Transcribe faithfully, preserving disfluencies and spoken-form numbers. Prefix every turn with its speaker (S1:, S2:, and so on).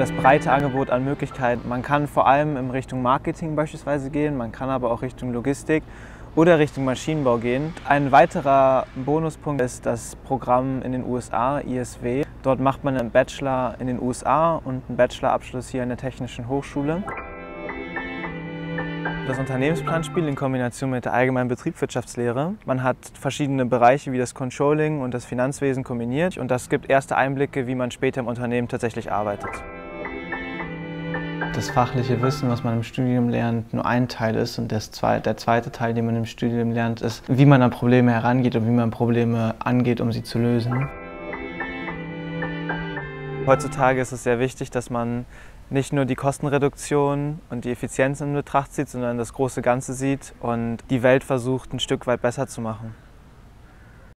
S1: das breite Angebot an Möglichkeiten. Man kann vor allem in Richtung Marketing beispielsweise gehen, man kann aber auch Richtung Logistik oder Richtung Maschinenbau gehen. Ein weiterer Bonuspunkt ist das Programm in den U S A, I S W. Dort macht man einen Bachelor in den U S A und einen Bachelorabschluss hier an der Technischen Hochschule. Das Unternehmensplanspiel in Kombination mit der allgemeinen Betriebswirtschaftslehre. Man hat verschiedene Bereiche wie das Controlling und das Finanzwesen kombiniert und das gibt erste Einblicke, wie man später im Unternehmen tatsächlich arbeitet. Das fachliche Wissen, was man im Studium lernt, nur ein Teil ist und der zweite Teil, den man im Studium lernt, ist, wie man an Probleme herangeht und wie man Probleme angeht, um sie zu lösen. Heutzutage ist es sehr wichtig, dass man nicht nur die Kostenreduktion und die Effizienz in Betracht zieht, sondern das große Ganze sieht und die Welt versucht, ein Stück weit besser zu machen.